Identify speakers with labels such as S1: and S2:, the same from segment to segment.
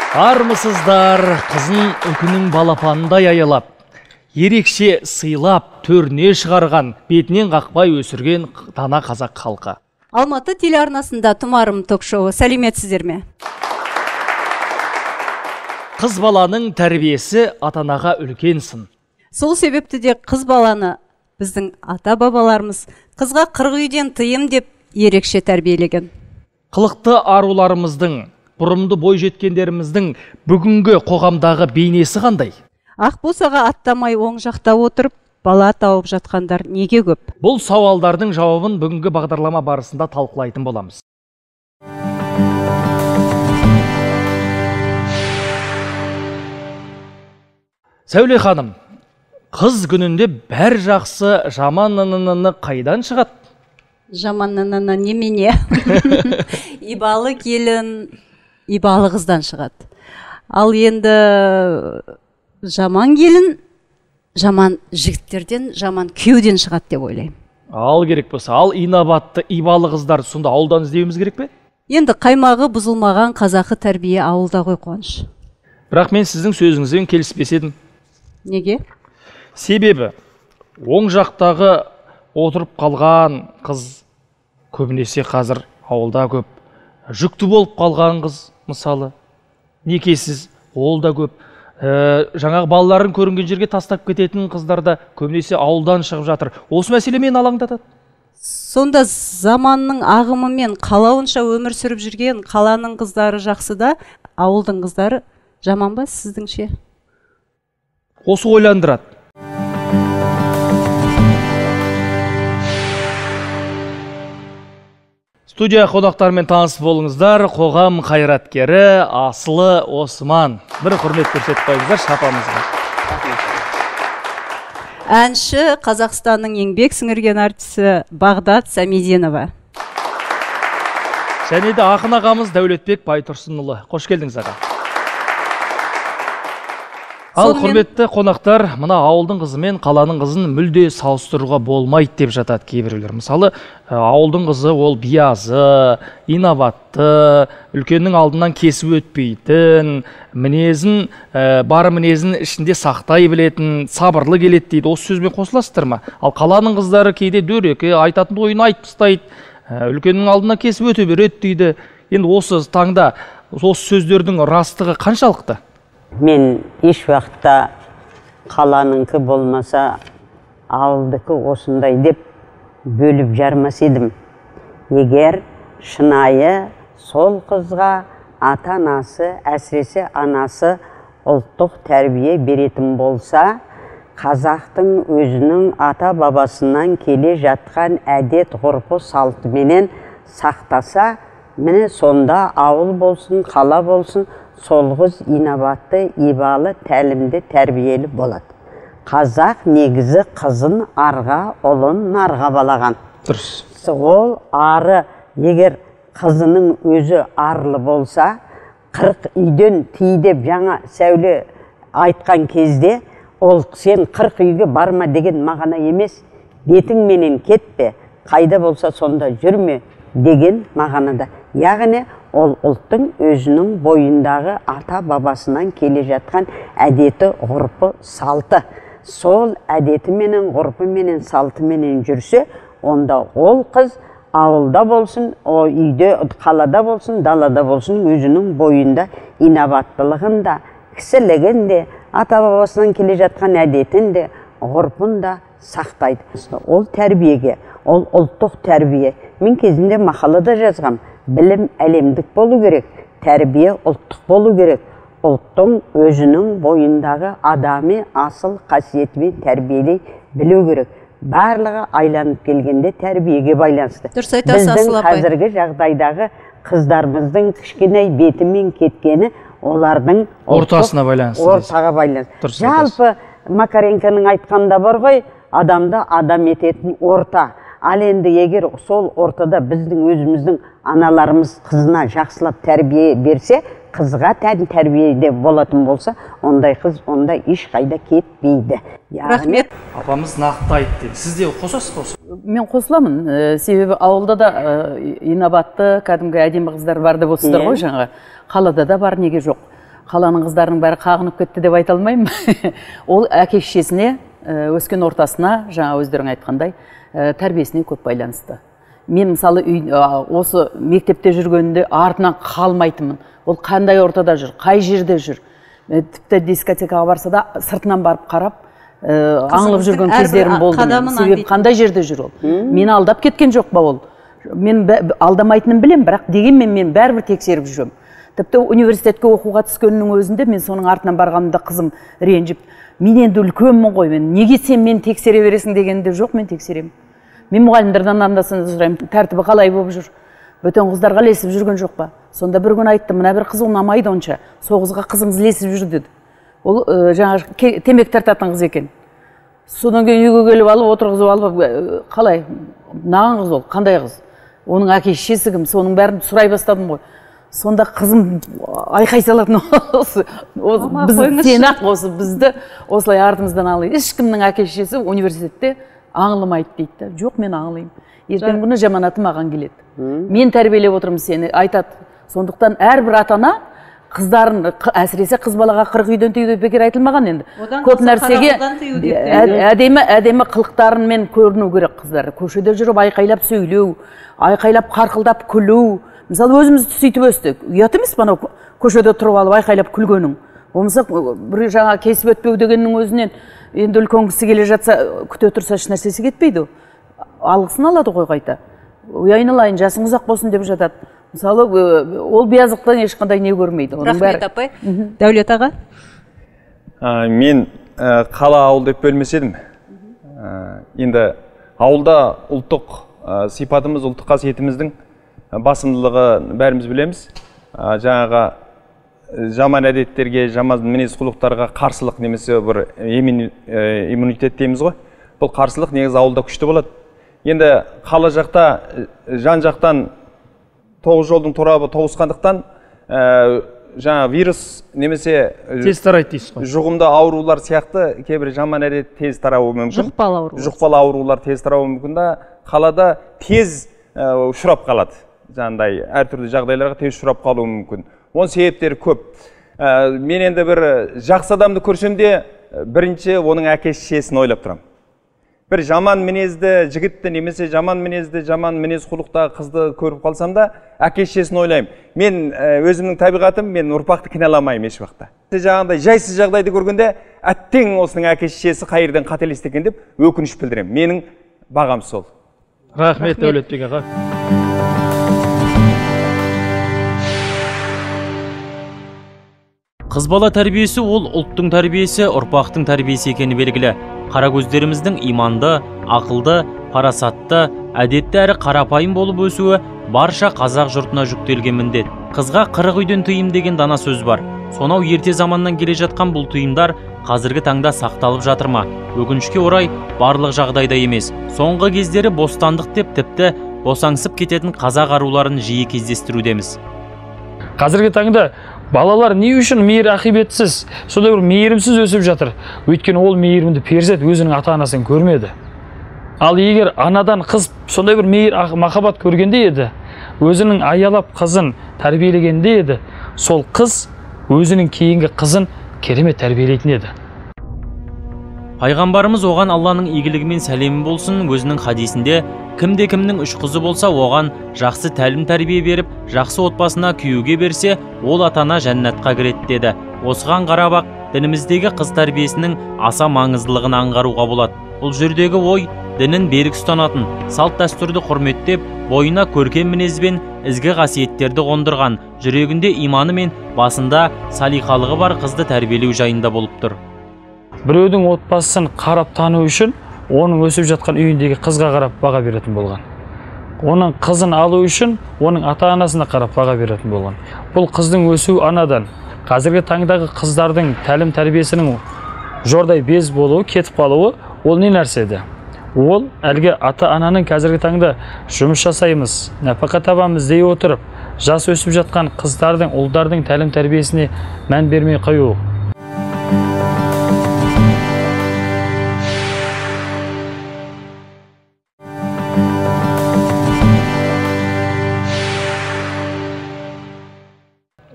S1: Армысыздар, қызын үкінің балапанындай аялап, ерекше сыйлап, төріне шығарған, бетінен қақпай өсірген дана қазақ халқы.
S2: Алматы телеарнасында Тұмарым ток-шоуы. Сәлеметсіздер ме?
S1: Қыз баланың тәрбиесі атанаға үлкен сын.
S2: Сол себепті де қыз баланы біздің ата-бабаларымыз қызға 40 үйден тыйым деп ерекше тәрбиелеген.
S1: Қылықты аруларымыздың, бұрымды бой жеткендеріміздің бүгінгі қоғамдағы бейнесі қандай?
S2: Ақ босаға аттамай оң жақта отырып, бала тауып жатқандар неге көп?
S1: Бұл сауалдардың жауабын бүгінгі бағдарлама барысында талқылайтын боламыз. Сәуле ханым, қыз күнінде бәр жақсы жаман қайдан шығады?
S2: Жаман немене? Ибалы келін, ибалы қыздан шығады. Ал енді жаман келін, жаман жігіттерден, жаман күйеуден шығады деп ойлаймын.
S1: Ал керек болса, ал инабатты, ибалы қыздар сонда ауылдан іздеуіміз керек пе?
S2: Енді қаймағы бұзылмаған қазақы тәрбие ауылда ғой, Қуаныш.
S1: Бірақ мен сіздің сөзіңізбен келіспес едім.
S2: Неге?
S1: Себебі, оң жақтағы отырып қалған қыз көбінесе қазір ауылда көп. Жүкті болып қалған қыз, мысалы, некесіз, ол да көп. Жаңағы балаларын көрінген жерге тастап кететін қыздар да көбінесе ауылдан шығып жатыр. Осы мәселе мені алаңдатады.
S2: Сонда заманның ағымымен қалауынша өмір сүріп жүрген қаланың қыздары жақсы да, ауылдың қыздары жаман ба сіздіңше?
S1: Осы ойландырады. Студия қонақтарымен танысып болыңыздар. Қоғам қайраткері Асылы Осман. Бір құрмет көрсетіп қойыңыздар шапамызға.
S2: Әнші Қазақстанның еңбек сіңірген артисі Бағдат Сәмеденова.
S1: Және де ақын ағамыз Дәулетбек Байтұрсынұлы. Қош келдіңіз аға. Ал құрметті қонақтар, мына ауылдың қызы мен қаланың қызын мүлде салыстыруға болмайды деп жатады кейбіреулер. Мысалы, ауылдың қызы ол биязы, инабатты, үлкеннің алдынан кесіп өтпейтін, мінезін, бар мінезін ішінде сақтай білетін, сабырлы келеді дейді. Осы сөзбен қосыласыздар ма? Ал қаланың қыздары кейде дөрекі, айтатын ойын айтып тастайды, үлкеннің алдынан кесіп өте береді дейді. Енді осы таңда осы сөздердің растығы қаншалықты?
S3: Мен еш уақытта қаланыңкі болмаса ауылдікі осындай деп бөліп жармас едім. Егер шынайы сол қызға ата-анасы, әсіресе анасы ұлттық тәрбие беретін болса, қазақтың өзінің ата-бабасынан келе жатқан әдет ғұрпы салтыменен сақтаса, міне сонда ауыл болсын, қала болсын, сол қыз инабатты, ибалы, тәлімді, тәрбиелі болады. Қазақ негізі қызын арға, ұлын нарға балаған.
S1: Дұрыс.
S3: Ол ары, егер қызының өзі арлы болса, 40 үйден тый деп жаңа Сәуле айтқан кезде, ол сен 40 үйге барма деген мағына емес, бетіңменен кетпе, қайда болса сонда жүрме деген мағынада. Яғни ол ұлттың өзінің бойындағы ата-бабасынан келе жатқан әдеті, ғұрпы, салты. Сол әдеті менен, ғұрпы менен, салты менен жүрсе, онда ол қыз ауылда болсын, үйде, қалада болсын, далада болсын, өзінің бойында инабаттылығында, кісілігінде, ата-бабасынан келе жатқан әдетінде, ғұрпында сақтайды. Ол тәрбиеге, ол ұлттық тәрбие. Мен кезінде мақалада жазғам. Білім әлемдік болу керек, тәрбие ұлттық болу керек. Ұлттың өзінің бойындағы адами асыл қасиетімен тәрбиелей білу керек. Барлығы айланып келгенде тәрбиеге байланысты.
S2: Дұрыс айтасыз, Асыл апай.
S3: Біздің қазіргі жағдайдағы қыздарымыздың кішкене бетімен кеткені олардың
S1: ортасына байланысты.
S3: Ортаға байланысты. Жалпы Макаренконың айтқанда бар ғой, адамды адам ететін орта. Ал енді егер сол ортада біздің өзіміздің аналарымыз қызына жақсылап тәрбие берсе, қызға тәрбиеде болатын болса, ондай қыз ондай ешқайда кетпейді.
S2: Рахмет.
S1: Апамыз нақты айтты. Сіз де қосасыз ба?
S4: Мен қосыламын. Себебі ауылда да инабатты, кәдімгі әдемі қыздар бар деп отырсыздар ғой жаңа. Қалада да бар, неге жоқ. қаланың қыздарының бәрі қағынып кетті деп айта алмаймын. Ол әке шешесіне, өскен ортасына, жаңа өздерің айтқандай, тәрбиесіне көп байланысты. Мен мысалы осы мектепте жүргенде артынан қалмайтынмын. Ол қандай ортада жүр, қай жерде жүр. Тіпті дискотекаға барса да сыртынан барып қарап, аңылып жүрген кездерім болды. Себебі қандай жерде жүр ол. Мені алдап кеткен жоқ па ол. Мен алдамайтынын білем, бірақ дегенмен мен бәрібір тексеріп жүрем. Тіпті университетке оқуға түскеннің өзінде мен соның артынан барғанымда қызым ренжіп, мен енді үлкенмін ғой, мен неге сен мені тексере бересің дегенде жоқ, мен тексеремін. Мен мұғалімдерден анда-санда сұраймын, тәртібі қалай болып жүр? Бөтен қыздарға ілесіп жүрген жоқ па? Сонда бір күн айтты, мына бір қыз ұнамайды онша, сол қызға қызыңыз ілесіп жүр деді. Ол жаңағы темекі тартатын қыз екен. Содан кейін үйге келіп алып, отырғызып алып, қалай? Наған қыз ол? Қандай қыз? Оның әке шешесі кім? Соның бәрін сұрай бастадым ғой. Сонда қызым айқай салатын осы. Сен-ақ осы бізді осылай артымыздан алайын. Ешкімнің әке шешесі университетте аңылмайды дейді. Жоқ, мен аңылайым. Ертең күні жаманаты маған келеді. Мен тәрбиелеп отырмын сені, айтады. Сондықтан әрбір ата-ана қыздарын, әсіресе қыз балаға 40 үйден тыю деп бекер айтылмаған енді. Көп нәрсеге әдемі қылықтарымен көріну керек қыздар. Көшеде жүріп айқайлап сөйлеу, айқайлап қарқылдап күлу. Мысалы өзімізді сөйтіп өстік. Ұят емес пе анау көшеде тұрып алып айқайлап күлгенің. Болмаса бір жаңа кесіп өтпеу дегеннің өзінен енді үлкен кісі келе жатса, күте тұрса еш нәрсесі кетпейді. Алғысын алады ғой қайта. Айналайын, жасың ұзақ болсын деп жатады. Мысалы, ол биязықтан ешқандай не көрмейді.
S2: Рахмет апай. Дәулет аға?
S5: Мен қала ауыл деп бөлмес едім. Енді ауылда ұлттық сипатымыз, ұлттық қасиетіміздің басымдылығы бәріміз білеміз. Жаңаға жаман әдеттерге, жаман мінез құлықтарға қарсылық немесе бір иммунитет дейміз ғой. Бұл қарсылық негізі ауылда күшті болады. Енді қала жақта жан жақтан 9 жолдың торабы тоғысқандықтан жаңа вирус немесе
S1: тез тарайды дейсіз ғой.
S5: Жұғымды аурулар сияқты кейбір жаман әдет тез тарауы мүмкін. Жұқпалы аурулар тез тарауы мүмкін да қалада тез ұшырап қалады. Жаңағыдай әртүрлі жағдайларға тез ұшырап қалуы мүмкін. Оның себептері көп. Мен енді бір жақсы адамды көрсем де бірінші оның әке шешесін ойлап тұрамын. Бір жаман мінезді жігітті немесе жаман мінез құлықтағы қызды көріп қалсам да әке шешесін ойлаймын. Мен өзімнің табиғатым, мен ұрпақты кінәламаймын еш уақытта. Жаңағыдай жайсыз жағдайды көргенде әттең осының әке шешесі қай жерден қателесті екен деп өкініш білдіремін. Менің бағам сол.
S1: Рахмет Дәулетбек аға.
S6: Қыз бала тәрбиесі ол ұлттың тәрбиесі, ұрпақтың тәрбиесі екені белгілі. Қара көздеріміздің иманды, ақылды, парасатты, әдетті әрі қарапайым болып өсуі барша қазақ жұртына жүктелген міндет. Қызға 40 үйден тыйым деген дана сөз бар. Сонау ерте заманнан келе жатқан бұл тыйымдар қазіргі таңда сақталып жатыр ма? Өкінішке орай барлық жағдайда емес. Соңғы кездері бостандық деп тіпті босаңсып кететін қазақ аруларын жиі кездестірудеміз.
S1: Қазіргі таңда балалар не үшін мейір ақибетсіз, сондай бір мейірімсіз өсіп жатыр. Өйткені ол мейірімді перзент өзінің ата-анасын көрмеді. Ал егер анадан қыз сондай бір мейір махаббат көргенде еді, өзінің аялап қызын тәрбиелегенде еді, сол қыз өзінің кейінгі қызын керемет тәрбиелейтін еді.
S6: Пайғамбарымыз оған Алланың игілігімен сәлемі болсын өзінің хадисінде кімде-кімнің 3 қызы болса, оған жақсы тәлім тәрбие беріп, жақсы отбасына күйеуге берсе, ол ата-ана жәннатқа кіреді деді. Осыған қарап ақ дініміздегі қыз тәрбиесінің аса маңыздылығын аңғаруға болады. Бұл жердегі ой дінін берік ұстанатын, салт дәстүрді құрметтеп, бойына көркем мінезбен ізгі қасиеттерді қондырған, жүрегінде иманы мен басында салиқалығы бар қызды тәрбиелеу жайында болып тұр.
S1: Біреудің отбасысын қарап тану үшін оның өсіп жатқан үйіндегі қызға қарап баға беретін болған. Оның қызын алу үшін оның ата-анасына қарап баға беретін болған. Бұл қыздың өсуі анадан. Қазіргі таңдағы қыздардың тәлім тәрбиесінің жордай без болуы, кетіп қалуы, ол не нәрседі? Ол әлгі ата-ананың қазіргі таңда жұмыс жасаймыз, нәпақа табамыз дей отырып, жас өсіп жатқан қыздардың, ұлдардың тәлім тәрбиесіне мән бермей қою.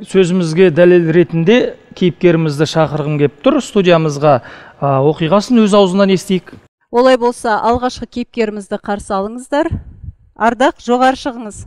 S1: сөзімізге дәлел ретінде кейіпкерімізді шақырғым келіп тұр студиямызға. Оқиғасын өз аузынан естейік.
S2: Олай болса, алғашқы кейіпкерімізді қарсы алыңыздар. Ардақ, жоғары шығыңыз.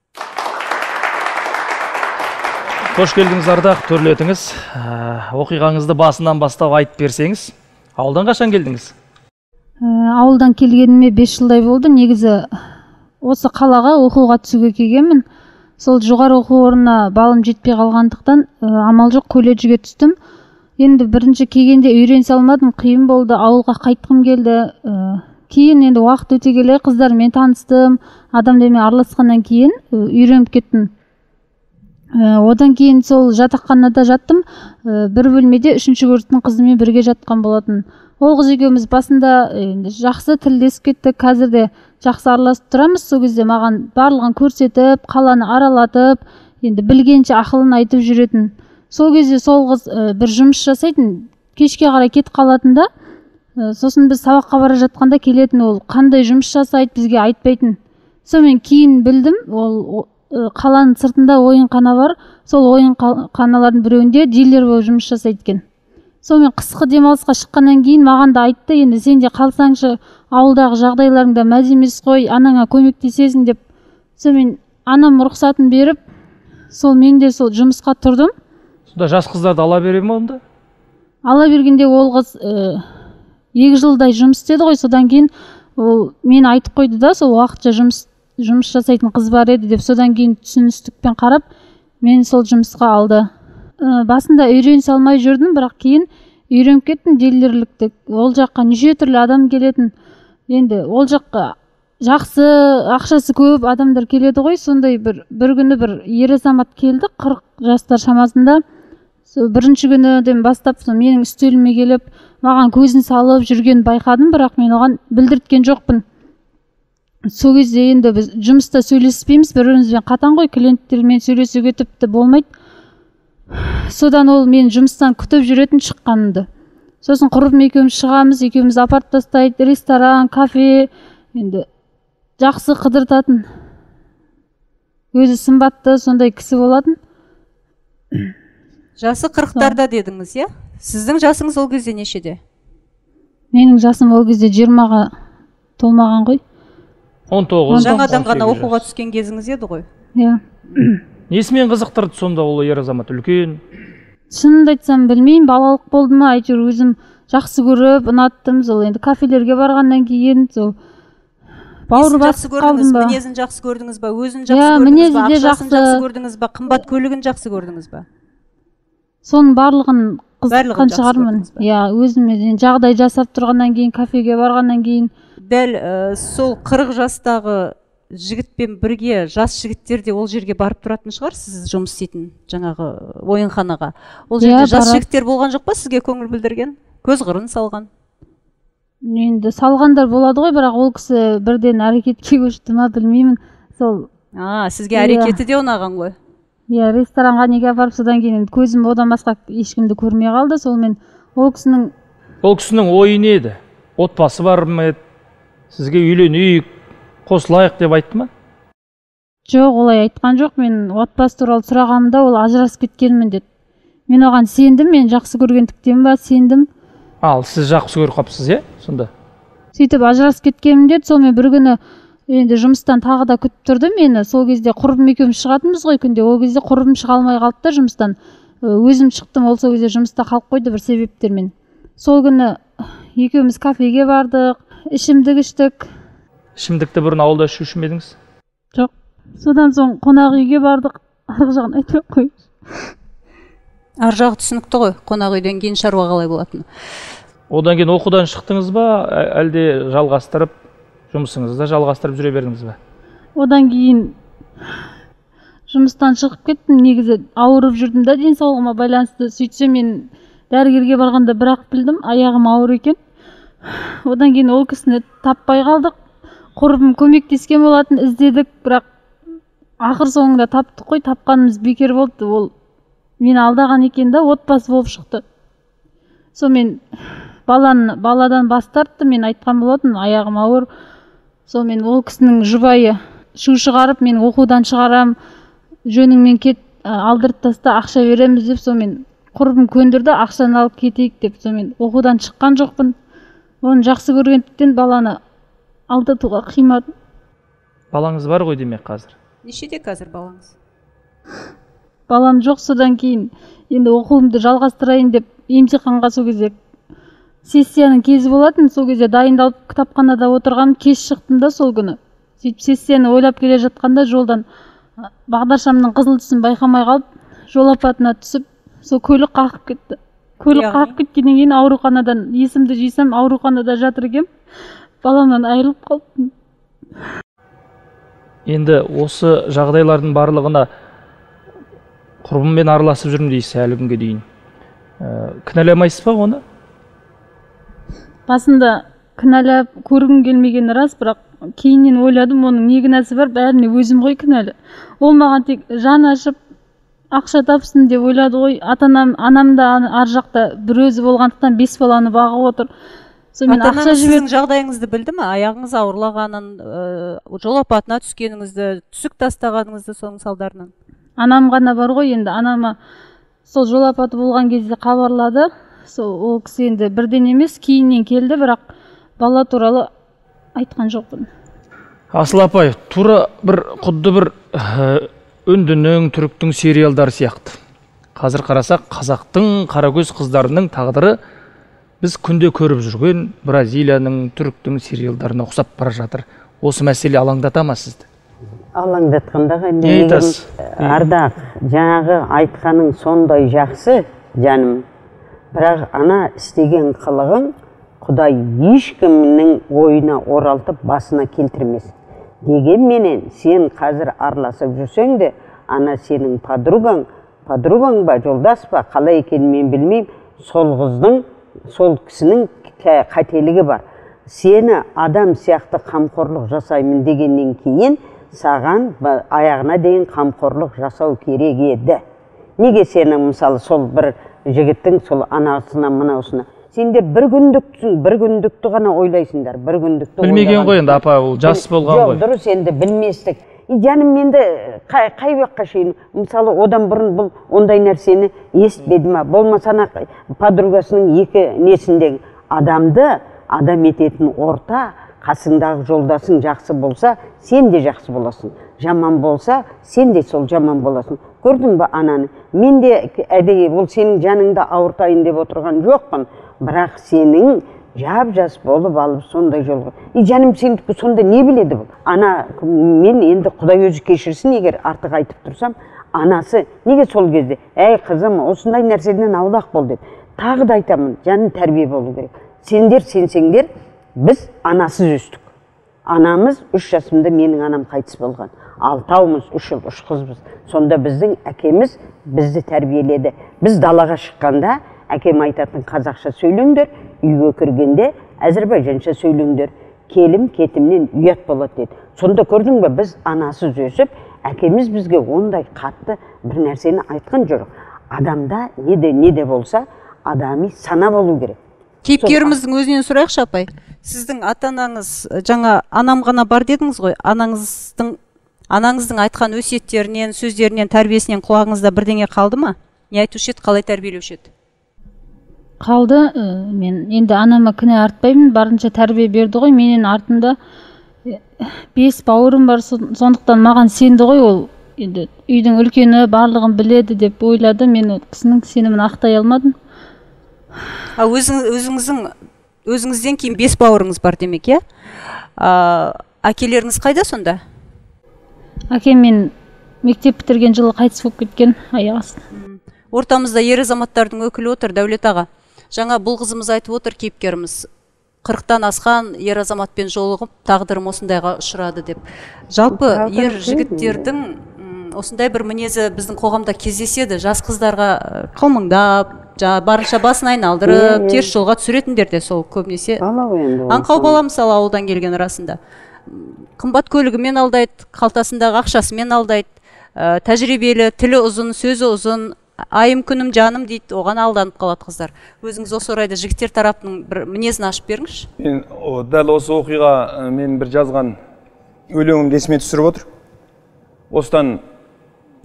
S1: Қош келдіңіз, Ардақ, төрлетіңіз. Оқиғаңызды басынан бастап айтып берсеңіз. Ауылдан қашан келдіңіз?
S7: Ауылдан келгеніме 5 жылдай болды. Негізі осы қалаға оқуға түсуге келгенмін. Сол жоғары оқу орнына балым жетпей қалғандықтан амал жоқ колледжге түстім. Енді бірінші келгенде үйрене салмадым, қиын болды, ауылға қайтқым келді. Кейін енді уақыт өте келе қыздармен таныстым, адамдармен араласқаннан кейін үйреніп кеттім. Одан кейін сол жатақханада жаттым. Бір бөлмеде 3-ші курстың қызымен бірге жатқан болатын. Ол қыз екеуміз басында жақсы тілдесіп кеттік, қазірде жақсы араласып тұрамыз. Сол кезде маған барлығын көрсетіп, қаланы аралатып, енді білгенше ақылын айтып жүретін. Сол кезде сол қыз бір жұмыс жасайтын, кешке қарай кетіп қалатында, сосын біз сабаққа бара жатқанда келетін, ол қандай жұмыс жасайды бізге айтпайтын. Сонымен кейін білдім, ол қаланың сыртында ойынхана бар, сол ойынханалардың біреуінде дилер болып жұмыс жасайды екен. Сонымен қысқы демалысқа шыққаннан кейін маған да айтты, енді сен де қалсаңшы, ауылдағы жағдайларыңда мәз емес қой, анаңа көмектесесің деп. Сонымен анам рұқсатын беріп, сол мен де сол жұмысқа тұрдым.
S1: Сонда жас қыздарды ала бере ме онда?
S7: Ала бергенде ол қыз 2 жылдай жұмыс істеді ғой, содан кейін ол мені айтып қойды да, сол уақытша жұмыс жасайтын қыз бар еді деп, содан кейін түсіністікпен қарап, мені сол жұмысқа алды. Басында үйрене салмай жүрдім, бірақ кейін үйреніп кеттім дилерлікті. Ол жаққа неше түрлі адам келетін. Енді ол жаққа жақсы, ақшасы көп адамдар келеді ғой. Сондай бір күні бір ер азамат келді, 40 жастар шамасында. Бірінші күніден бастап менің үстеліме келіп, маған көзін салып жүрген байқадым, бірақ мен оған білдірткен жоқпын. Сол кезде енді біз жұмыста сөйлеспейміз, бір-бірімізбен қатаң ғой, клиенттермен сөйлесуге тіпті болмайды. Содан ол мен жұмыстан күтіп жүретін шыққанымды. Сосын құрбым екеуміз шығамыз, екеуміз апарып тастайды, ресторан, кафе, енді жақсы қыдыртатын. Өзі сымбатты, сондай кісі болатын.
S2: Жасы 40-тарда дедіңіз, иә? Сіздің жасыңыз ол кезде нешеде?
S7: Менің жасым ол кезде 20-ға толмаған ғой.
S1: 19.
S2: Жаңадан ғана оқуға түскен кезіңіз еді ғой?
S7: Иә.
S1: Несімен қызықтырды сонда ол ер азамат, үлкен?
S7: Шынымды айтсам білмеймін, балалық болды ма, әйтеуір өзім жақсы көріп, ұнаттым. Сол енді кафелерге барғаннан кейін сол бауыр басып қалдым ба?
S2: Мінезін жақсы көрдіңіз ба? Өзін жақсы көрдіңіз ба? Ақшасын жақсы көрдіңіз ба? Қымбат көлігін жақсы көрдіңіз ба?
S7: Соның барлығын қызыққан шығармын. Иә, өзіме жағдай жасап тұрғаннан кейін, кафеге барғаннан кейін.
S2: Дәл сол 40 жастағы жігітпен бірге жас жігіттер де ол жерге барып тұратын шығар, сіз жұмыс істейтін жаңағы ойынханаға. Ол жерде жас жігіттер болған жоқ па сізге көңіл білдірген? Көз қырын салған?
S7: Енді салғандар болады ғой, бірақ ол кісі бірден әрекетке көшті ма білмеймін. Сол
S2: сізге әрекеті де ұнаған ғой.
S7: Иә, ресторанға неге апарып, содан кейін көзім одан басқа ешкімді көрмей қалды. Солмен ол
S1: кісінің ойы не еді? Отбасы бар ма еді? Сізге үйленейік, қосылайық деп айтты ма?
S7: Жоқ, олай айтқан жоқ. Мен отбасы туралы сұрағанымда ол ажырасып кеткенмін деді. Мен оған сендім, мен жақсы көргендіктен ба сендім.
S1: Ал сіз жақсы көріп қапсыз, иә? Сонда.
S7: Сөйтіп ажырасып кеткенмін деді. Сонымен бір күні енді жұмыстан тағы да күтіп тұрды мені. Сол кезде құрбым екеуміз шығатынбыз ғой күнде. Ол кезде құрбым шыға алмай қалды да жұмыстан. Өзім шықтым, ол сол кезде жұмыста қалып қойды бір себептермен. Сол күні екеуміз кафеге бардық, ішімдік іштік.
S1: Ішімдікті бұрын ауылда ішуші ме едіңіз?
S7: Жоқ. Содан соң қонақ үйге бардық. Арғы жағын айтып қойыңыз.
S2: Ар жағы түсінікті ғой, қонақ үйден кейін шаруа қалай болатыны.
S1: Одан кейін оқудан шықтыңыз ба, әлде жалғастырып, жұмысыңызды жалғастырып жүре бердіңіз ба?
S7: Одан кейін жұмыстан шығып кеттім. Негізі ауырып жүрдім да, денсаулығыма байланысты. Сөйтсем мен дәрігерге барғанда бірақ білдім, аяғым ауыр екен. Одан кейін ол кісіні таппай қалдық. Құрбым көмектескен болатын, іздедік, бірақ ақыр соңында таптық қой. Тапқанымыз бекер болды. Ол мені алдаған екен да, отбасы болып шықты. Сонымен баладан бас тартты, мен айтқан болатын, аяғым ауыр. Сонымен ол кісінің жұбайы шу шығарып, мен оқудан шығарам, жөніңмен кет, алдырып таста, ақша береміз деп, сонымен құрбым көндірді, ақшаны алып кетейік деп, сонымен оқудан шыққан жоқпын. Оны жақсы көргендіктен баланы алдатуға қимадым.
S1: Балаңыз бар ғой демек қазір?
S2: Нешеде қазір балаңыз?
S7: Балам жоқ, содан кейін енді оқуымды жалғастырайын деп емтиханға сол кезде сессияның кезі болатын, сол кезде дайындалып кітапханада отырған, кеш шықтым да сол күні. Сөйтіп сессияны ойлап келе жатқанда жолдан бағдаршамның қызыл түсін байқамай қалып, жол апатына түсіп, сол көлік қағып кетті. Көлік қағып кеткеннен кейін ауруханадан есімді жисам, ауруханада жатыр екем, баламнан айырылып қалыппын.
S1: Енді осы жағдайлардың барлығына құрбыммен араласып жүрмін дейсіз әлі күнге дейін. Кінәламайсыз ба оны?
S7: Басында кінәлап көргім келмегені рас, бірақ кейіннен ойладым, оның не кінәсі бар, бәріне өзім ғой кінәлі. Ол маған тек жан ашып, ақша тапсын деп ойлады ғой. Анам да ар жақта бір өзі болғандықтан 5 баланы бағып отыр.
S2: Ата-анаңыз сіздің жағдайыңызды білді ме? Аяғыңыз ауырлағанын, жол апатына түскеніңізді, түсік тастағаныңызды соның салдарынан?
S7: Анам ғана бар ғой, енді анама сол жол апаты болған кезде хабарлады. Ол кісі енді бірден емес, кейіннен келді, бірақ бала туралы айтқан жоқпын.
S1: Асыл апай, тура құдды бір үндінің, түріктің сериалдары сияқты. Қазір қарасақ, қазақтың қаракөз қыздарының тағдыры біз күнде көріп жүрген Бразилияның, түріктің сериалдарына ұқсап бара жатыр. Осы мәселе алаңдата ма сізді?
S3: Алаңдатқандағы Ардақ, жаңағы айтқаның сондай жақсы, жаным. Бірақ ана істеген қылығың Құдай ешкімнің ойына оралтып басына келтірмес. Дегенменен сен қазір араласып жүрсең де, ана сенің подругаң ба, жолдас па, қалай екенін мен білмеймін, сол қыздың, сол кісінің қателігі бар. Сені адам сияқты қамқорлық жасаймын дегеннен кейін саған аяғына дейін қамқорлық жасау керек еді. Неге сенің мысалы сол бір жігіттің сол анасына мынаусына сендер бір күндікті ғана ойлайсыңдар, бір күндікті
S1: білмеген ғой енді апа, ол жас болған ғой.
S3: Жоқ, дұрыс, енді білместік. Жаным, енді қай уақытқа шейін, мысалы одан бұрын бұл ондай нәрсені естімеді ма? Болмаса подругасының екі несіндегі адамды адам ететін орта, қасыңдағы жолдасың жақсы болса, сен де жақсы боласың. Жаман болса, сен де сол жаман боласың. Көрдің ба ананы? Мен де әдейі ол сенің жаныңда ауыртайын деп отырған жоқпын, бірақ сенің жап-жас болып алып сондай жолға. Жаным, сен сонда не біледі бұл? Ана, мен енді Құдай өзі кешірсін, егер артық айтып тұрсам, анасы неге сол кезде, әй қызым, осындай нәрседен аулақ бол деп. Тағы да айтамын, жаным тәрбие болу керек. Сендер сенсеңдер, біз анасыз өстік. Анамыз 3 жасымда менің анам қайтыс болған. 6 таумыз, 3 ұл, 3 қызбыз. Сонда біздің әкеміз бізді тәрбиеледі. Біз далаға шыққанда әкем айтатын қазақша сөйлеңдер, үйге кіргенде әзірбайжанша сөйлеңдер. Келім кетімнен ұят болады деді. Сонда көрдің бе, біз анасыз өсіп, әкеміз бізге ондай қатты бір нәрсені айтқан жоқ. Адамда не де болса, адами сана болу керек.
S2: Кейіпкеріміздің өзінен сұрайықшы апай. Сіздің ата-анаңыз, жаңа анам ғана бар дедіңіз ғой, анаңыздың айтқан өсиеттерінен, сөздерінен, тәрбиесінен құлағыңызда бірдеңе қалды ма? Не айтушы еді, қалай тәрбиелеуші еді?
S7: Қалды. Мен енді анама кінә артпаймын, барынша тәрбие берді ғой. Менен артында 5 бауырым бар, сондықтан маған сенді ғой. Ол енді үйдің үлкені барлығын біледі деп ойлады. Мен кісінің сенімін ақтай алмадым.
S2: Өзіңізден кейін 5 бауырыңыз бар демек, е? Әкелеріңіз қайда сонда?
S7: Әкем мен мектеп бітірген жылы қайтыс болып кеткен, аяқ астынан.
S2: Ортамызда ер азаматтардың өкілі отыр, Дәулет аға. Жаңа бұл қызымыз айтып отыр, кейіпкеріміз. 40-тан асқан ер азаматпен жолығып, тағдырым осындайға ұшырады деп. Жалпы ер жігіттердің осындай бір мінезі біздің қоғамда кездеседі. Жас қыздарға қылмыңдап, барынша басын айналдырып, теріс жолға түсіретіндер де сол көбінесе. Аңқау бала мысалы ауылдан келген арасында. Қымбат көлігімен алдайды, қалтасындағы ақшасымен алдайды, тәжірибелі, тілі ұзын, сөзі ұзын, айым күнім жаным дейді, оған алданып қалады қыздар. Өзіңіз осы орайда жігіттер тарапының бір мінезін ашып беріңізші.
S5: Дәл осы оқиға мен бір жазған өлеңімді есіме түсіріп отыр. Осыдан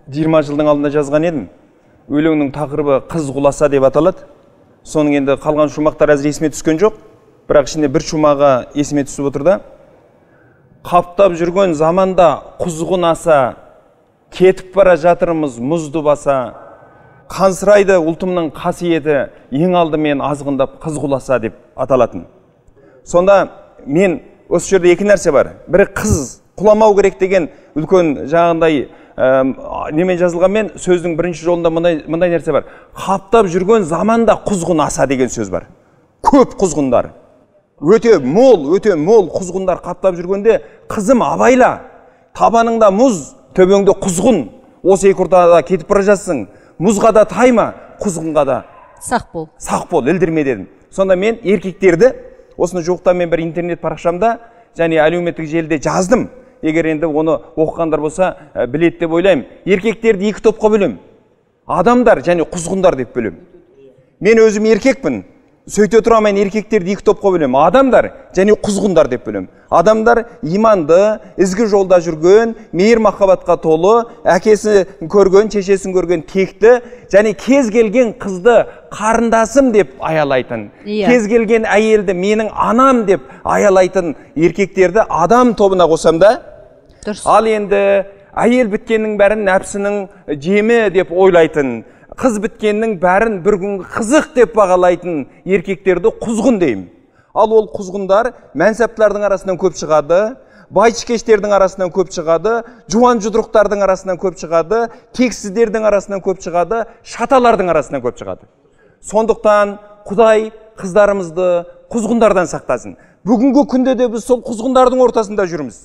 S5: 20 жылдың алдында жазған едім. Өлеңнің тақырыбы қыз құласа деп аталады. Соның енді қалған шумақтар әзір есіме түскен жоқ, бірақ ішінде бір шумағы есіме түсіп отыр да. Қаптап жүрген заманда құзғын аса, кетіп бара жатырмыз мұзды баса, қансырайды ұлтымның қасиеті, ең алдымен азғындап қыз құласа деп аталатын. Сонда мен осы жерде екі нәрсе бар. Бірі қыз құламау керек деген үлкен жағындай немен жазылғанмен сөздің бірінші жолында мындай нәрсе бар. Қаптап жүрген заманда құзғын аса деген сөз бар. Көп құзғындар. Өте мол құзғындар қаптап жүргенде, қызым абайла, табаныңда мұз, төбеңде құзғын. Осы екі ортада кетіп бара жатсың. Мұзға да тайма, құзғынға да сақ бол, ілдірме дедім. Сонда мен еркектерді, осыны жуықта мен бір интернет парақшамда және әлеуметтік желіде жаздым. Егер енді оны оқығандар болса білет деп ойлаймын. Еркектерді екі топқа бөлем. Адамдар және құзғындар деп бөлем. Мен өзім еркекпін. Сөйте тұра мен еркектерді екі топқа бөлем. Адамдар және құзғындар деп бөлем. Адамдар иманды, ізгі жолда жүрген, мейір махаббатқа толы, әкесін көрген, шешесін көрген текті, және кез келген қызды қарындасым деп аялайтын. Кез келген әйелді менің анам деп аялайтын еркектерді адам тобына қосам да. Ал енді әйел біткеннің бәрін нәпсінің жемі деп ойлайтын, қыз біткеннің бәрін бір күнгі қызық деп бағалайтын еркектерді құзғын деймін. Ал ол құзғындар мәнсаптылардың арасынан көп шығады, байшыкештердің арасынан көп шығады, жуан жұдырықтардың арасынан көп шығады, тексіздердің арасынан көп шығады, шаталардың арасынан көп шығады. Сондықтан Құдай қыздарымызды құзғындардан сақтасын. Бүгінгі күнде де біз сол құзғындардың ортасында жүрміз.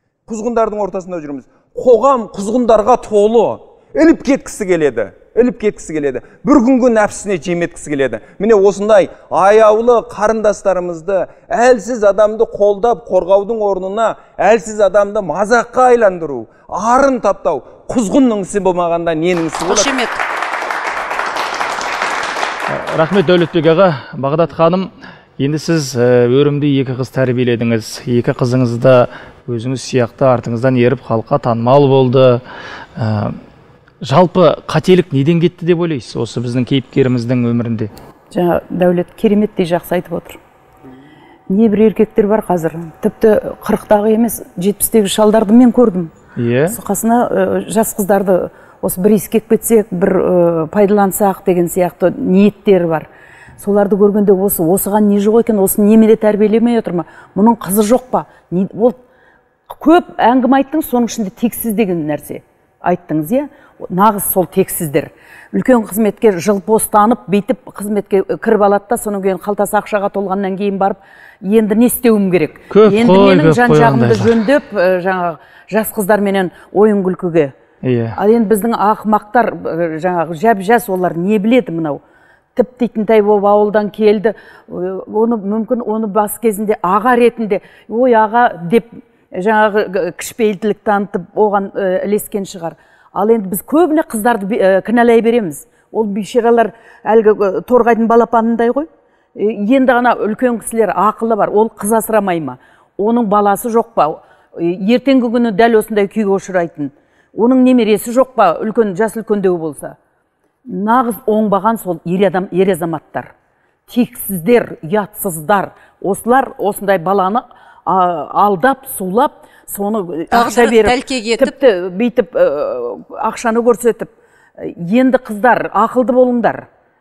S5: Қоғам құзғындарға толы, іліп кеткісі келеді. Бір күнгі нәпсісіне жеметкісі келеді. Міне осындай аяулы қарындастарымызды әлсіз адамды қолдап қорғаудың орнына әлсіз адамды мазаққа айландыру, арын таптау, құзғынның ісі болмағанда ненің ісі болады?
S2: Қошемет.
S1: Рахмет Дәулетбек аға. Бағдат ханым, енді сіз өрімді екі қыз тәрбиеледіңіз. Екі қызыңызды өзіңіз сияқты артыңыздан еріп халыққа танымал болды. Жалпы қателік неден кетті деп ойлайсыз осы біздің кейіпкеріміздің өмірінде?
S4: Жаңа Дәулет кереметтей жақсы айтып отыр. Небір еркектер бар қазір, тіпті 40-дағы емес 70-тегі шалдарды мен көрдім. Қасына жас қыздарды осы бір искек кетсек, бір пайдалансақ деген сияқты ниеттері бар. Соларды көргенде осыған не жоқ екен, осы немере тәрбиелемей отыр ма? Мұның қызы жоқ па? Ол көп әңгіме айттың, соның ішінде тексіз деген нәрсе айттыңыз, иә? Нағыз сол тексіздер. Үлкен қызметкер жыл постанып, бейтіп қызметке кіріп алады да, соның кейін қалтасы ақшаға толғаннан кейін барып, енді не істеуім керек? Енді менің жан-жағымды жөндеп, жаңағы жас қыздарменен ойын күлкіге. Ал енді біздің ақымақтар, жаңағы жап-жас олар не біледі мынау? Тіп дейтінтай болып ауылдан келді, мүмкін оны бас кезінде аға ретінде, ой аға деп жаңағы кішіпейілділік танытып оған ілескен шығар. Ал енді біз көбіне қыздарды кінәлай береміз. Ол бейшаралар әлгі торғайдың балапанындай ғой. Енді ғана үлкен кісілер ақылы бар, ол қыз асырамай ма? Оның баласы жоқ па? Ертеңгі күні дәл осындай күйге ұшырайтын. Оның немересі жоқ па? Жас үлкендеу болса. Нағыз оңбаған сол ер азаматтар. Тексіздер, ұятсыздар. Осылар осындай баланы алдап, сулап, соны ақша беріп, тіпті бейтіп ақшаны көрсетіп. Енді қыздар, ақылды болыңдар.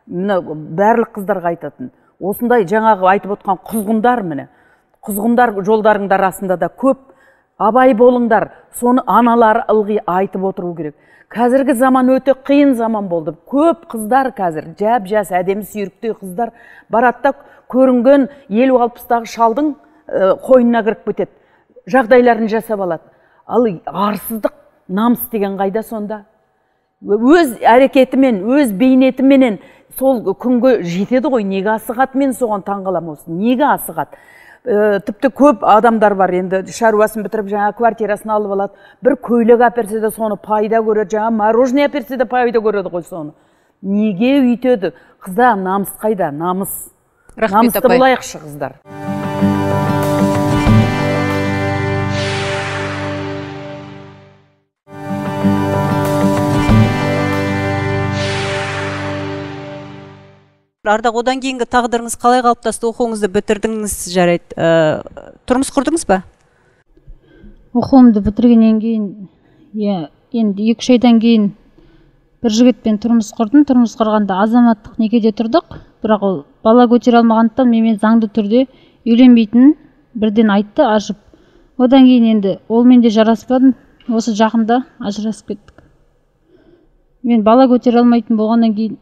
S4: Бәрлік қыздарға айтатын. Осындай жаңағы айтып отқан құзғындар міне. Құзғындар жолдарыңдар арасында да көп. Абай болыңдар. Соны аналары ылғи айтып отыру керек. Қазіргі заман өте қиын заман болды. Көп қыздар қазір, жап-жас әдемі сүйріктей қыздар баратта көрінген 50-60-тағы шалдың қойнына кіріп кетеді. Жағдайларын жасап алады. Ал арсыздық, намыс деген қайда сонда? Өз әрекетімен, өз бейнетіменен сол күнге жетеді ғой. Неге асығады? Мен соған таңғалам осы. Неге асығады? Тіпті көп адамдар бар, енді шаруасын бітіріп, жаңа квартирасын алып алады. Bir көйлек әперсе де соны пайда көреді, жаңа мороженое әперсе де пайда көреді ғой соны. Неге үйтеді? Қыздар, намыс қайда? Намыс. Намысты болайықшы қыздар.
S2: Ардақ, одан кейінгі тағдырыңыз қалай қалыптасты? Оқуыңызды бітірдіңіз, жарайды. Тұрмыс құрдыңыз ба?
S7: Оқуымды бітіргеннен кейін, енді 2-3 айдан кейін бір жігітпен тұрмыс құрдым. Тұрмыс құрғанда азаматтық некеде тұрдық. Бірақ ол бала көтере алмағандықтан менімен заңды түрде үйленбейтінін бірден айтты, ашып. Одан кейін енді олмен де жараспадым. Осы жақында ажырасып кеттік. Мен бала көтере алмайтын болғаннан кейін.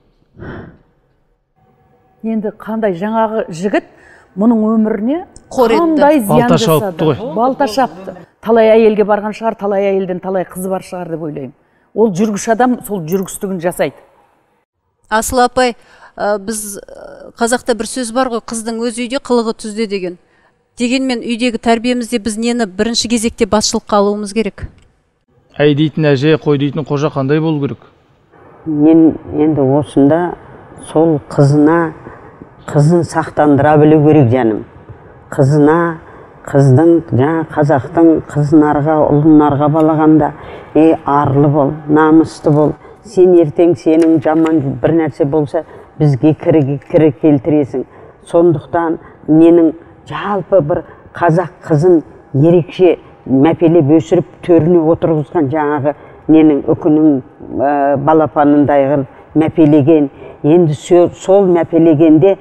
S4: Енді қандай жаңағы жігіт мұның өміріне
S2: қандай
S4: зиян
S1: балта шауыпты ғой.
S4: Балта шапты. Талай әйелге барған шығар, талай әйелден талай қызы бар шығар деп ойлаймын. Ол жүргіш адам сол жүргістігін жасайды.
S2: Асыл апай, біз қазақта бір сөз бар ғой, қыздың өз үйде қылығы түзде деген. Дегенмен үйдегі тәрбиемізде біз нені бірінші кезекте басшылыққа алуымыз керек?
S1: Әй дейтін әже, қой дейтін қожа қандай болу керек?
S3: Мен енді осында сол қызын сақтандыра білу керек жаным. Қыздың, жаңа қазақтың қызынарға, ұлынарға балағанда, арлы бол, намысты бол. Сен ертең сенің жаман бір нәрсе болса, бізге кірі келтіресің. Сондықтан менің жалпы бір қазақ қызын ерекше мәпелеп өсіріп төріне отырғызған жаңағы ненің үкінің балапанындай қылып мәпелеген. Енді сол мәпелегенде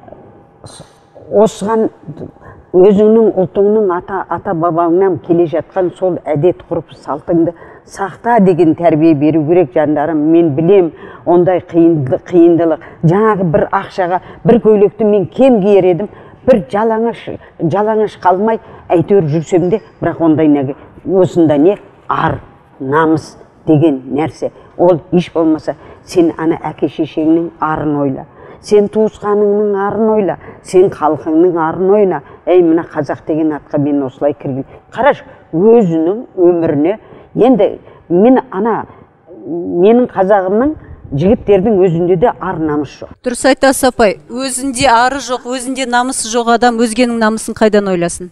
S3: осыған өзіңнің ұлтыңның ата бабаңнан келе жатқан сол әдет ғұрып салтыңды сақта деген тәрбие беру керек жандарым. Мен білем ондай қиындылық. Жаңағы бір ақшаға бір көйлекті мен кем киер едім, бір жалаңаш қалмай әйтеуір жүрсем де, бірақ ондай неге осында не ар, намыс деген нәрсе. Ол еш болмаса сен ана әке шешеңнің арын ойла. Сен туысқаныңның арын ойла, сен халқыңның арын ойла. Мына қазақ деген атқа мен осылай кірген. Қараш, өзінің өміріне, енді менің қазағымның жігіттердің өзінде де ар намыс жоқ.
S2: Дұрыс айтасыз апай, өзінде ары жоқ, өзінде намысы жоқ адам өзгенің намысын қайдан ойласын?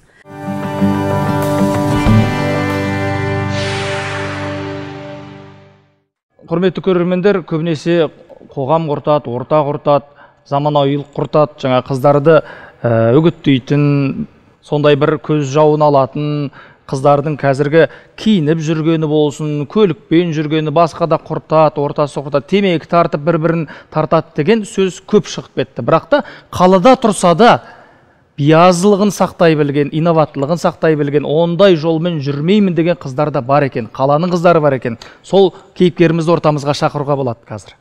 S1: Құрметті көрермендер, көбінесе қоғам құртады, орта құртады, заманауилық құртады, жаңа қыздарды үгіттейтін, сондай бір көз жауын алатын, қыздардың қазіргі киініп жүргені болсын, көлікпен жүргені басқа да құртады, ортасы құртады, темекі тартып бір-бірін тартады деген сөз көп шығып кетті. Бірақ та қалада тұрса да биязылығын сақтай білген, инноватлығын сақтай білген, ондай жолмен жүрмеймін деген қыздар да бар екен, қаланың қыздары бар екен. Сол кейіпкерімізді ортамызға шақыруға болады қазір.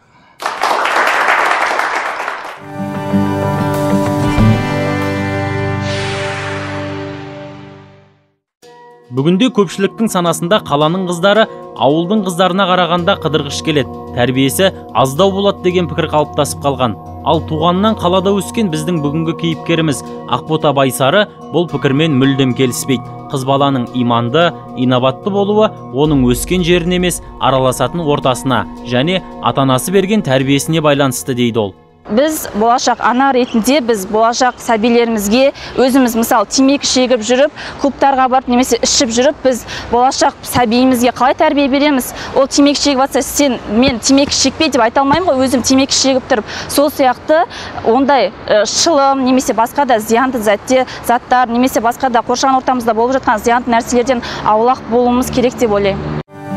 S6: Бүгінде көпшіліктің санасында қаланың қыздары ауылдың қыздарына қарағанда қыдырғыш келеді, тәрбиесі аздау болады деген пікір қалыптасып қалған. Ал туғаннан қалада өскен біздің бүгінгі кейіпкеріміз Ақбота Байсары бұл пікірмен мүлдем келіспейді. Қыз баланың иманды, инабатты болуы оның өскен жеріне емес, араласатын ортасына және ата-анасы берген тәрбиесіне байланысты дейді ол.
S8: Біз болашақ ана ретінде біз болашақ сәбилерімізге өзіміз мысалы темекі шегіп жүріп, клубтарға барып немесе ішіп жүріп, біз болашақ сәбиімізге қалай тәрбие береміз? Ол темекі шегіп жатса, мен темекі шекпе деп айта алмаймын ғой, өзім темекі шегіп тұрып. Сол сияқты ондай шылым немесе басқа да зиянды заттар немесе басқа да қоршаған ортамызда болып жатқан зиянды нәрселерден аулақ болуымыз керек деп ойлаймын.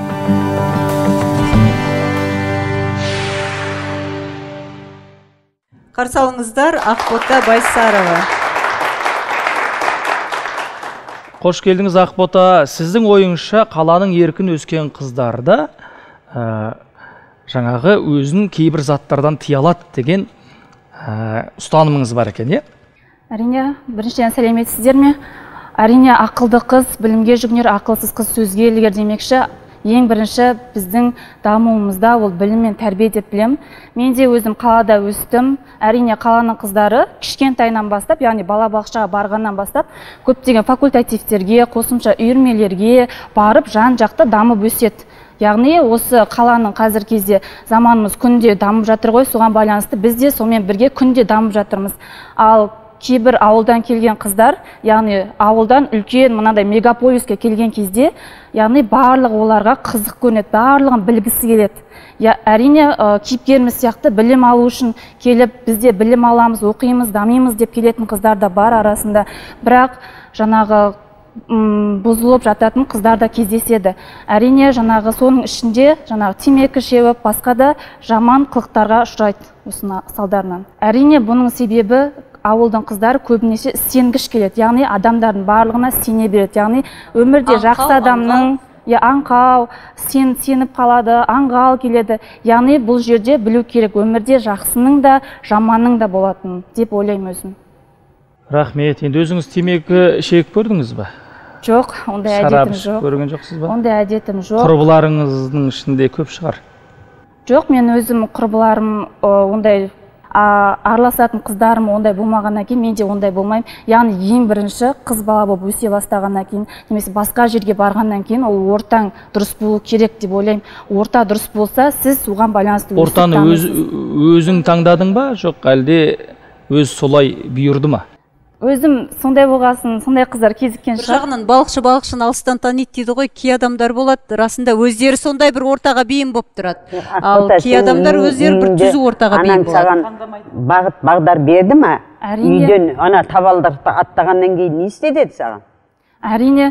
S2: Қарсы алыңыздар, Ақбота Байсарова.
S1: Қош келдіңіз, Ақбота. Сіздің ойыңызша қаланың еркін өскен қыздарда жаңағы өзін кейбір заттардан тия алады деген ұстанымыңыз бар екен, е?
S8: Әрине, біріншіден сәлеметсіздер ме? Әрине, ақылды қыз білімге жүгінер, ақылсыз қыз сөзге ілігер демекші. Ең бірінші біздің дамуымызда ол білім мен тәрбие деп білем. Мен де өзім қалада өстім. Әрине қаланың қыздары кішкентайынан бастап, яғни балабақшаға барғаннан бастап, көптеген факультативтерге, қосымша үйірмелерге барып жан-жақты дамып өседі. Яғни осы қаланың қазір кезде заманымыз күнде дамып жатыр ғой, соған байланысты біз де сонымен бірге күнде дамып жатырмыз. Ал кейбір ауылдан келген қыздар, яғни ауылдан үлкен мынандай мегаполиске келген кезде, яғни барлығы оларға қызық көрінеді, барлығын білгісі келеді. Әрине кейіпкеріміз сияқты білім алу үшін келіп, бізде білім аламыз, оқимыз, дамимыз деп келетін қыздар да бар арасында. Бірақ жаңағы бұзылып жататын қыздар да кездеседі. Әрине жаңағы соның ішінде жаңағы темекі шегіп, басқа да жаман қылықтарға ұшырайды осының салдарынан. Әрине бұның себебі ауылдың қыздары көбінесе сенгіш келеді, яғни адамдардың барлығына сене береді, яғни өмірде жақсы адамның аңқау, сеніп қалады, аңғал келеді. Яғни бұл жерде білу керек, өмірде жақсының да, жаманның да болатын деп ойлаймын өзім.
S1: Рахмет. Енді өзіңіз темекі шегіп көрдіңіз бе?
S8: Жоқ, ондай әдетім жоқ.
S1: Шарап көрген жоқсыз ба?
S8: Ондай әдетім жоқ.
S1: Құрбыларыңыздың ішінде көп шығар?
S8: Жоқ, мен өзім құрбыларым ондай араласатын қыздарым ондай болмағаннан кейін, менде ондай болмаймын. Яғни ең бірінші қыз бала болып өсе бастағаннан кейін, немесе басқа жерге барғаннан кейін ол ортаң дұрыс болу керек деп ойлаймын. Орта дұрыс болса, сіз оған байланысты
S1: ортаны өзің таңдадың ба, жоқ әлде өз солай бұйырды ма?
S8: Өзім сондай болғасын, сондай қыздар кезіккен шығар.
S2: Жағынан балықшыны алыстан таниды дейді ғой, кей адамдар болады, расында өздері сондай бір ортаға бейім болып тұрады. Ал кей адамдар өздері бір түзу ортаға бейім болады.
S3: Анан саған бағыт бағдар берді ма? Үйден ана табалдырықты аттағаннан кейін не істеді саған?
S8: Әрине,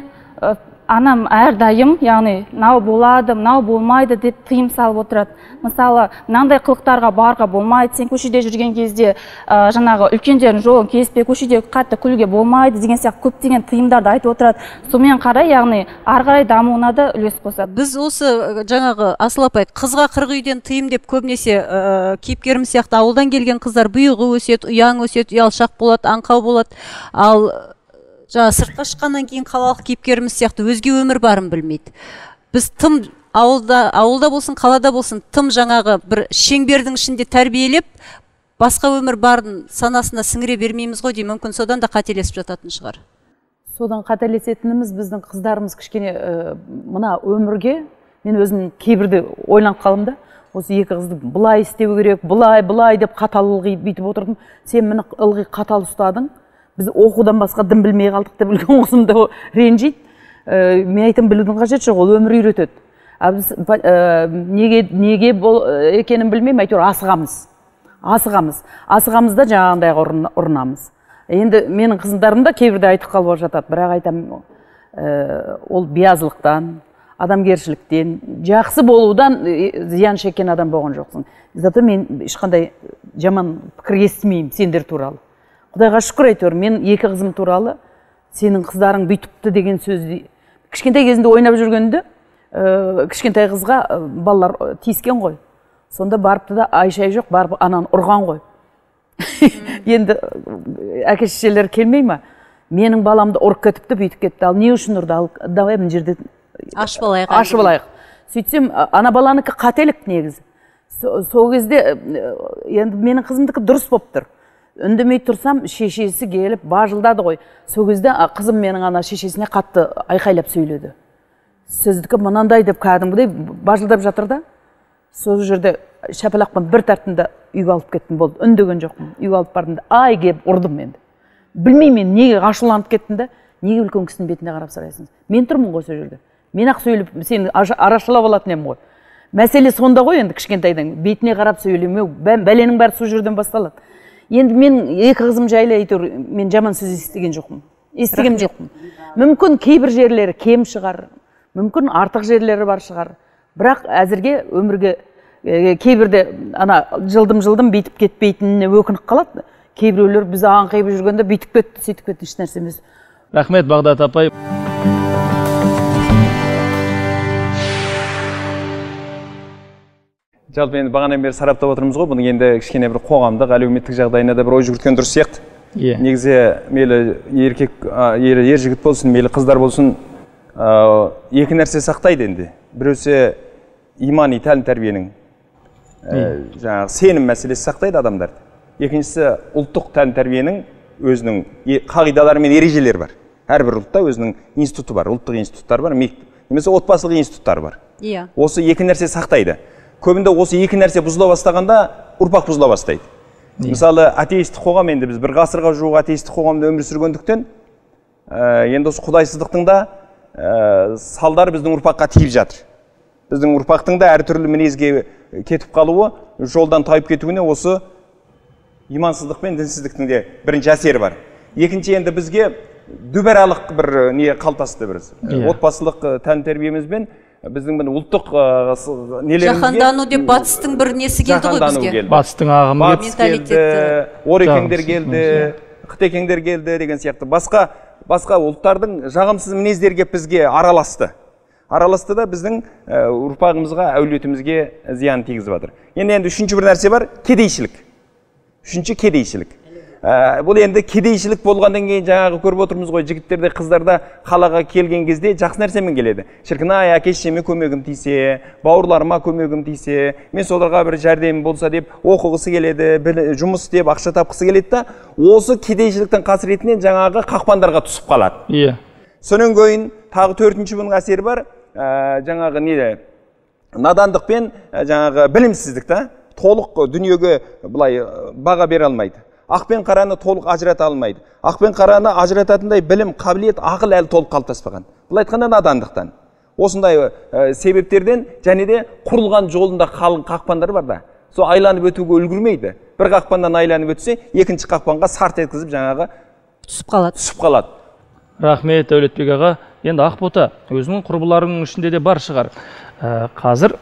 S8: анам әрдайым, яғни мынау болады, мынау болмайды деп тыйым салып отырады. Мысалы, мынандай қылықтарға барға болмайды, сен көшеде жүрген кезде жаңағы үлкендердің жолын кеспе, көшеде қатты күлуге болмайды деген сияқты көптеген тыйымдарды айтып отырады. Сонымен қарай, яғни ары қарай дамуына да үлес қосады.
S2: Біз осы жаңағы Асыл апай, қызға қырық үйден тыйым деп көбінесе кейіпкеріміз сияқты ауылдан келген қыздар бұйығы өседі, ұяң өседі, ұялшақ болады, аңқау болады. Ал сыртқа шыққаннан кейін қалалық кейіпкеріміз сияқты өзге өмір барын білмейді. Біз тым ауылда болсын, қалада болсын, тым жаңағы бір шеңбердің ішінде тәрбиелеп, басқа өмір барын санасына сіңіре бермейміз ғой деймін, мүмкін содан да қателесіп жататын шығар.
S4: Содан қателесетініміз біздің қыздарымыз кішкене мына өмірге, мен өзім кейбірде ойланып қалдым да, осы екі қызды бұлай істеу керек, бұлай деп қатал ылғи бүйтіп отырдым. Сен мені ылғи қатал ұстадың. Біз оқудан басқа дым білмей қалдық деп үлкен қызым да ренжиді. Мен айтам, білудің қажеті жоқ, ол өмір үйретеді. Біз неге екенін білмеймін, әйтеуір асығамыз да жаңағындайға ұрынамыз. Енді менің қыздарым да кейбірде айтып қалып жатады, бірақ айтам, ол биязылықтан, адамгершіліктен, жақсы болудан зиян шеккен адам болған жоқсың. Зато мен ешқандай жаман пікір естімеймін сендер туралы. Құдайға шүкір әйтеуір, мен екі қызым туралы сенің қыздарың бүйтіпті деген сөзді кішкентай кезінде ойнап жүргенде кішкентай қызға балалар тиіскен ғой. Сонда барыпты да ай-шай жоқ, барып ананы ұрған ғой. Енді әке-шешелер келмей ма? Менің баламды ұрып кетіпті, бүйтіп кетті. Ал не үшін ұрды? Ал давай мына жерде
S2: ашып алайық.
S4: Сөйтсем, ана баланыкі қателік негізі. Сол кезде енді менің қызымдікі дұрыс болып тұр. Үндемей тұрсам, шешесі келіп бажылдады ғой. Сол кезде қызым менің ана шешесіне қатты айқайлап сөйледі. Сіздікі мынандай деп кәдімгідей бажылдап жатыр да. Сол жерде шапалақпен бір тартында үйге алып кеттім болды. Үндеген жоқпын. Үйге алып бардым да, ай келіп ұрдым енді. Білмеймін неге ашуланып кеттім да, неге үлкен кісінің бетіне қарап сұрайсың? Мен тұрмын ғой сол жерде. Мен ақ сөйлеп, сені арашалап алатын едім ғой. Мәселе сонда ғой енді кішкентайдан бетіне қарап сөйлемеу, бәленің бәрі сол жерден басталады. Енді мен екі қызым жайлы әйтеуір мен жаман сөз естіген жоқпын. Мүмкін кейбір жерлері кем шығар, мүмкін артық жерлері бар шығар. Бірақ әзірге өмірге кейбірде ана жылдым бүйтіп кетпейтініне өкініп қалады. Кейбіреулер біз аңқайып жүргенде бүйтіп кетті, сөйтіп кетті, еш нәрсе емес.
S1: Рахмет, Бағдат апай.
S5: Жалпы енді бағанан бері сараптап отырмыз ғой, бұның енді кішкене бір қоғамдық, әлеуметтік жағдайына да бір ой жүгірткен дұрыс сияқты. Негізі мейлі ер жігіт болсын, мейлі қыздар болсын, екі нәрсе сақтайды енді. Біреусі имани тәлім тәрбиенің жаңағы сенім мәселесі сақтайды адамдарды. Екіншісі ұлттық тәлім тәрбиенің өзінің қағидалары мен ережелері бар. Әрбір ұлтта өзінің институты бар, ұлттық институттар бар, немесе отбасылық институттар бар. Осы екі нәрсе сақтайды. Көбінде осы екі нәрсе бұзыла бастағанда ұрпақ бұзыла бастайды. Мысалы атеистік қоғам, енді біз бір ғасырға жуық атеистік қоғамда өмір сүргендіктен енді осы құдайсыздықтың да салдары біздің ұрпаққа тиіп жатыр. Біздің ұрпақтың да әртүрлі мінезге кетіп қалуы, жолдан тайып кетуіне осы имансыздық пен дінсіздіктің де бірінші әсері бар. Екінші, енді бізге дүбәралық бір не қалыптасты, бір отбасылық тән тәрбиемізбен біздің бір ұлттық нелерімізге
S2: жаһандану деп батыстың бір несі келді ғой бізге.
S1: Батыстың ағымы
S5: келді, орекеңдер келді, қытекеңдер келді деген сияқты басқа ұлттардың жағымсыз мінездерге бізге араласты да біздің ұрпағымызға, әулетімізге зиян тигізіп жатыр. Енді үшінші бір нәрсе бар, кедейшілік. Үшінші кедейшілік. Бұл енді кедейшілік болғаннан кейін жаңағы көріп отырмыз ғой, жігіттерде, қыздарда қалаға келген кезде жақсы нәрсемен келеді. Шіркін, ай, әке-шешеме көмегім тисе, бауырларыма көмегім тисе, мен соларға бір жәрдемім болса деп оқығысы келеді, жұмыс істеп ақша тапқысы келеді да, осы кедейшіліктің қасіретінен жаңағы қақпандарға түсіп қалады. Сонан кейін тағы төртінші бұның әсері бар, жаңағы неде, надандық пен жаңағы білімсіздік та, толық дүниеге былай баға бере алмайды. Ақ пен қараны толық ажырата алмайды. Ақ пен қараны ажырататындай білім, қабілет, ақыл әлі толық қалыптаспаған. Бұл айтқанда надандықтан. Осындай себептерден және де құрылған жолында қалың қақпандар бар да. Сол айланып өтуге үлгермейді. Bir қақпандан айланып өтсе, екінші қақпанға сарт еткізіп жаңағы түсіп қалады.
S1: Рахмет, Дәулетбек аға. Енді Ақбота, өзінің құрбыларының ішінде де бар шығар. Қазір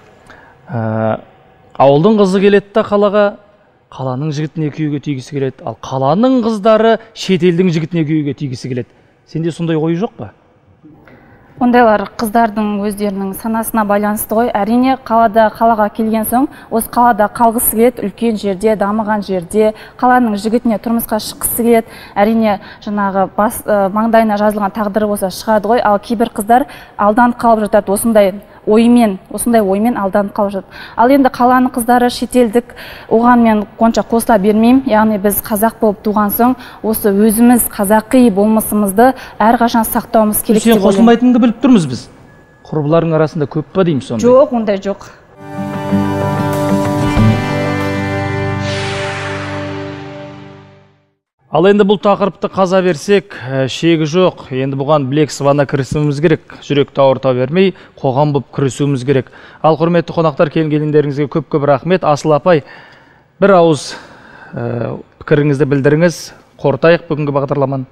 S1: ауылдың қызы келеді да қалаға, қаланың жігітіне күйеуге тигісі келеді, ал қаланың қыздары шетелдің жігітіне күйеуге тигісі келеді. Сенде сондай ой жоқ па?
S8: Ондайлар қыздардың өздерінің санасына байланысты ғой. Әрине, қалаға келген соң, осы қалада қалғысы келеді, үлкен жерде, дамыған жерде, қаланың жігітіне тұрмысқа шыққысы келеді. Әрине, жаңағы маңдайына жазылған тағдыры болса шығады ғой, ал кейбір қыздар алданып қалып жатады, осындай оймен алданып қалып жатады. Ал енді қаланың қыздары шетелдік, оған мен қонша қосыла бермеймін. Яғни біз қазақ болып туған соң, осы өзіміз қазақи болмысымызды әрқашан сақтауымыз керек деп ойлаймын.
S1: Сен қосылмайтыныңды біліп тұрмыз біз. Құрбыларың арасында көп па дейміз сонда?
S8: Жоқ, ондай жоқ.
S1: Ал енді бұл тақырыпты қаза берсек, шегі жоқ. Енді бұған білек сыбана кірісуіміз керек. Жүректі ауырта бермей, қоғам болып кірісуіміз керек. Ал құрметті қонақтар, келгендеріңізге көп-көп рахмет. Асыл апай, бір ауыз пікіріңізді білдіріңіз. Қортайық бүгінгі бағдарламаны.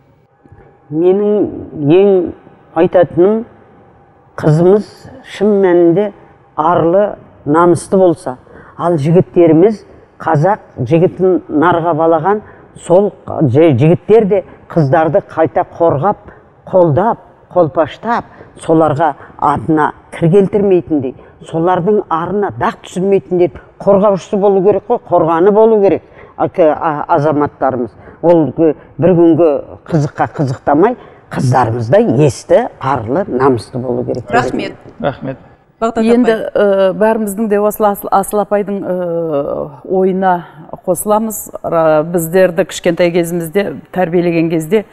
S3: Менің ең айтатыным, қызымыз шын мәнінде арлы, намысты болса, ал жігіттеріміз қазақ жігітін нарға балаған, сол жігіттер де қыздарды қайта қорғап, қолдап, қолпаштап, соларға атына кір келтірмейтіндей, солардың арына дақ түсірмейтіндей қорғаушысы болу керек қой, қорғаны болу керек азаматтарымыз. Ол бір күнгі қызыққа қызықтамай, қыздарымыз да есті, арлы, намысты болу керек.
S2: Рахмет.
S1: Рахмет.
S4: Енді бәріміздің де Асыл апайдың ойына қосыламыз. Біздерді кішкентай кезімізде, тәрбиелеген кезде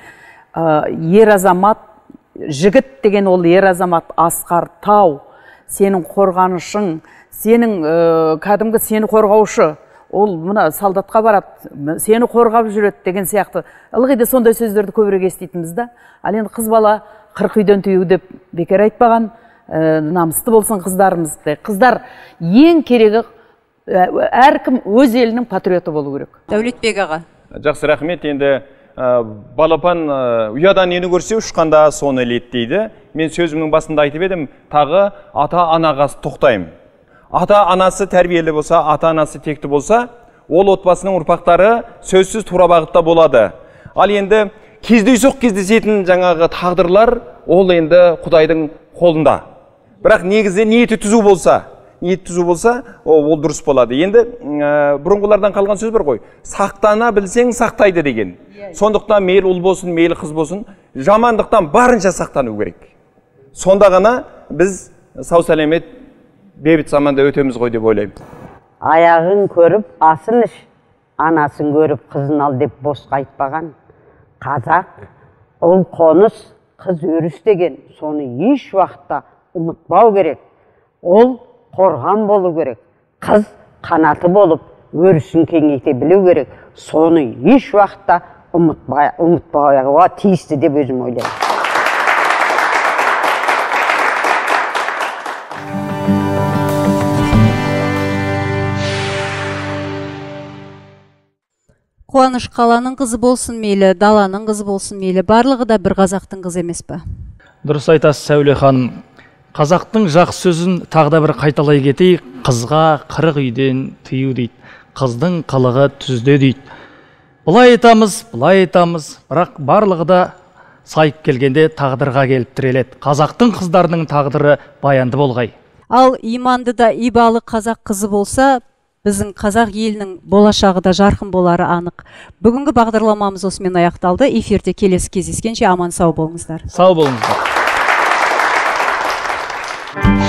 S4: ер азамат, жігіт деген ол ер азамат, асқар тау, сенің қорғанышың, сенің кәдімгі сені қорғаушы, ол мына солдатқа барады, сені қорғап жүреді деген сияқты. Ылғи де сондай сөздерді көбірек еститінбіз да. Ал енді қыз бала 40 үйден тыю деп бекер айтпаған. Намысты болсын қыздарымыз. Қыздар ең керегі әркім өз елінің патриоты болу керек.
S2: Дәулетбек аға.
S5: Жақсы, рахмет. Енді балапан ұядан нені көрсе ұшқанда соны іледі дейді. Мен сөзімнің басында айтып едім, тағы ата-анаға тоқтаймын. Ата-анасы тәрбиелі болса, ата-анасы текті болса, ол отбасының ұрпақтары сөзсіз тура бағытта болады. Ал енді кездейсоқ кездесетін жаңағы тағдырлар, ол енді Құдайдың қолында. Бірақ негізі ниеті түзу болса, ол дұрыс болады. Енді бұрынғылардан қалған сөз бар ғой, сақтана білсең сақтайды деген. Сондықтан мейлі ұл болсын, мейлі қыз болсын, жамандықтан барынша сақтану керек. Сонда ғана біз сау сәлемет бейбіт заманда өтеміз ғой деп ойлаймын.
S3: Аяғын көріп, асын іш, анасын көріп, қызын ал деп босқа айтпаған. Қазақ, ұл қоныс, қыз өріс деген, соны еш уақытта ұмытпау керек. Ол қорған болу керек. Қыз қанаты болып, өрісін кеңейте білу керек. Соны еш уақытта ұмытпауға тиісті деп өзім ойлаймын.
S2: Қуаныш қаланың қызы болсын мейлі, даланың қызы болсын мейлі, барлығы да бір қазақтың қызы емес пе?
S1: Дұрыс айтасыз Сәуле ханым. Қазақтың жақсы сөзін тағы бір қайталай кетейік. Қызға 40 үйден тыю дейді. Қыздың қылығы түзде дейді. Бұлай айтамыз, бірақ барлығы да сайып келгенде тағдырға келіп тіреледі. Қазақтың қыздарының тағдыры баянды болғай.
S2: Ал иманды да ибалы қазақ қызы болса, біздің қазақ елінің болашағы да жарқын болары анық. Бүгінгі бағдарламамыз осымен аяқталды. Эфирде келесі кездескенше аман сау болыңыздар.
S1: Сау болыңыздар.